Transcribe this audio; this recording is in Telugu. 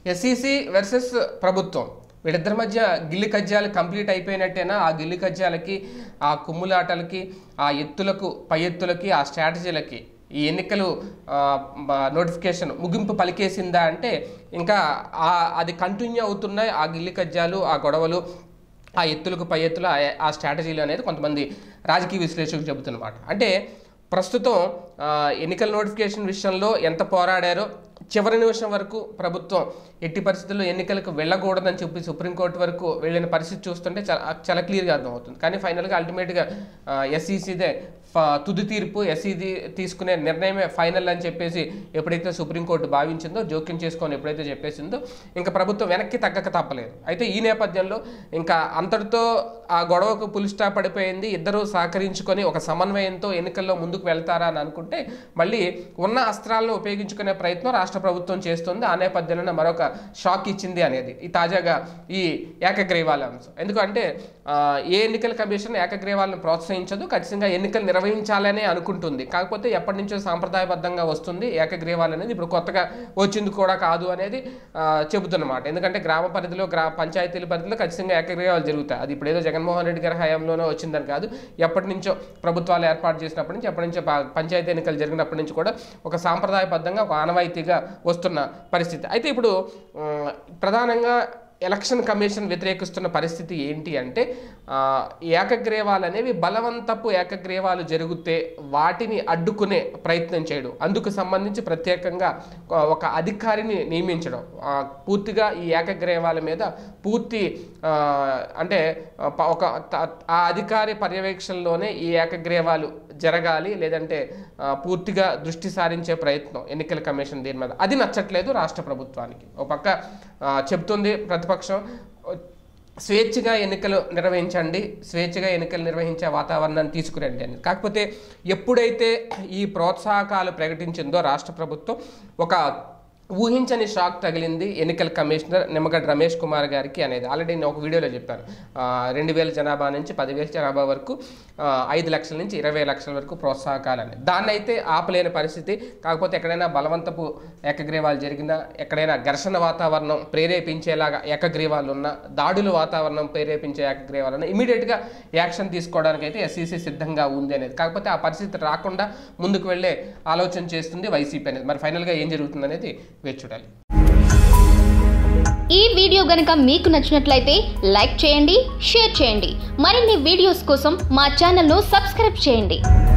ఎస్ఈసి వర్సెస్ ప్రభుత్వం వీళ్ళిద్దరి మధ్య గిల్లి కజ్జాలు కంప్లీట్ అయిపోయినట్టేనా? ఆ గిల్లి కజ్జాలకి, ఆ కుమ్ములాటలకి, ఆ ఎత్తులకు, పై ఎత్తులకి, ఆ స్ట్రాటజీలకి ఈ ఎన్నికలు నోటిఫికేషన్ ముగింపు పలికేసిందా అంటే ఇంకా అది కంటిన్యూ అవుతున్నాయి. ఆ గిల్లి కజ్జాలు, ఆ గొడవలు, ఆ ఎత్తులకు పై ఎత్తులు, ఆ స్ట్రాటజీలు అనేది కొంతమంది రాజకీయ విశ్లేషకులు చెబుతున్నమాట. అంటే ప్రస్తుతం ఎన్నికల నోటిఫికేషన్ విషయంలో ఎంత పోరాడారో చివరి నిమిషం వరకు ప్రభుత్వం ఎట్టి పరిస్థితుల్లో ఎన్నికలకు వెళ్ళకూడదని చెప్పి సుప్రీంకోర్టు వరకు వెళ్ళిన పరిస్థితి చూస్తుంటే చాలా క్లియర్గా అర్థమవుతుంది. కానీ ఫైనల్గా అల్టిమేట్గా ఎస్ఈసిదే తుది తీర్పు, ఎస్ఈసి తీసుకునే నిర్ణయమే ఫైనల్ అని చెప్పేసి ఎప్పుడైతే సుప్రీంకోర్టు భావించిందో, జోక్యం చేసుకొని ఎప్పుడైతే చెప్పేసిందో ఇంకా ప్రభుత్వం వెనక్కి తగ్గక తప్పలేదు. అయితే ఈ నేపథ్యంలో ఇంకా అంతటితో ఆ గొడవకు పులి స్టాప్ పడిపోయింది. ఇద్దరు సహకరించుకొని ఒక సమన్వయంతో ఎన్నికల్లో ముందుకు వెళ్తారా అని అనుకుంటే మళ్ళీ ఉన్న అస్త్రాలను ఉపయోగించుకునే ప్రయత్నం రాష్ట్ర ప్రభుత్వం చేస్తుంది. ఆ నేపథ్యంలో మరొక షాక్ ఇచ్చింది అనేది ఈ తాజాగా ఈ ఏకగ్రీవాల అంశం. ఎందుకంటే ఏ ఎన్నికల కమిషన్ ఏకగ్రీవాలను ప్రోత్సహించదు, ఖచ్చితంగా ఎన్నికలు నిర్వహించాలనే అనుకుంటుంది. కాకపోతే ఎప్పటి నుంచో సాంప్రదాయబద్ధంగా వస్తుంది ఏకగ్రీవాలు అనేది, ఇప్పుడు కొత్తగా వచ్చింది కూడా కాదు అనేది చెబుతున్నమాట. ఎందుకంటే గ్రామ పరిధిలో, పంచాయతీల పరిధిలో ఖచ్చితంగా ఏకగ్రీవాలు జరుగుతాయి. అది ఇప్పుడు ఏదో జగన్మోహన్ రెడ్డి గారి హయాంలోనే వచ్చిందని కాదు, ఎప్పటి నుంచో ప్రభుత్వాలు ఏర్పాటు చేసినప్పటి నుంచి, ఎప్పటి నుంచో పంచాయతీ ఎన్నికలు జరిగినప్పటి నుంచి కూడా ఒక సాంప్రదాయబద్ధంగా, ఒక ఆనవాయితీగా వస్తున్న పరిస్థితి. అయితే ఇప్పుడు ప్రధానంగా ఎలక్షన్ కమిషన్ వ్యతిరేకిస్తున్న పరిస్థితి ఏంటి అంటే ఏకగ్రీవాలు అనేవి బలవంతపు ఏకగ్రీవాలు జరిగితే వాటిని అడ్డుకునే ప్రయత్నం చేయడం, అందుకు సంబంధించి ప్రత్యేకంగా ఒక అధికారిని నియమించడం, పూర్తిగా ఈ ఏకగ్రీవాల మీద పూర్తి అంటే ఒక ఆ అధికారి పర్యవేక్షణలోనే ఈ ఏకగ్రీవాలు జరగాలి, లేదంటే పూర్తిగా దృష్టి సారించే ప్రయత్నం ఎన్నికల కమిషన్ దీని మీద. అది నచ్చట్లేదు రాష్ట్ర ప్రభుత్వానికి. ఒక పక్క చెప్తుంది ప్రతిపక్షం, స్వేచ్ఛగా ఎన్నికలు నిర్వహించండి, స్వేచ్ఛగా ఎన్నికలు నిర్వహించే వాతావరణాన్ని తీసుకురండి అని. కాకపోతే ఎప్పుడైతే ఈ ప్రోత్సాహకాలు ప్రకటించిందో రాష్ట్ర ప్రభుత్వం, ఒక ఊహించని షాక్ తగిలింది ఎన్నికల కమిషనర్ నిమ్మగడ్డ రమేష్ కుమార్ గారికి అనేది. ఆల్రెడీ నేను ఒక వీడియోలో చెప్పాను, 2000 జనాభా నుంచి 10,000 జనాభా వరకు 5 లక్షల నుంచి 20 లక్షల వరకు ప్రోత్సాహకాలు అనేది. దాన్ని అయితే ఆపలేని పరిస్థితి. కాకపోతే ఎక్కడైనా బలవంతపు ఏకగ్రీవాలు జరిగినా, ఎక్కడైనా ఘర్షణ వాతావరణం ప్రేరేపించేలాగా ఏకగ్రీవాలు ఉన్నా, దాడుల వాతావరణం ప్రేరేపించే ఏకగ్రీవాలు ఉన్నా ఇమీడియట్గా యాక్షన్ తీసుకోవడానికి అయితే ఎస్ఈసి సిద్ధంగా ఉంది అనేది. కాకపోతే ఆ పరిస్థితి రాకుండా ముందుకు వెళ్ళే ఆలోచన చేస్తుంది వైసీపీ అనేది. మరి ఫైనల్గా ఏం జరుగుతుంది అనేది వేచి చూడాలి. ఈ వీడియో గనుక మీకు నచ్చినట్లయితే లైక్ చేయండి, షేర్ చేయండి. మరిన్ని వీడియోస్ కోసం మా ఛానల్ను సబ్స్క్రైబ్ చేయండి.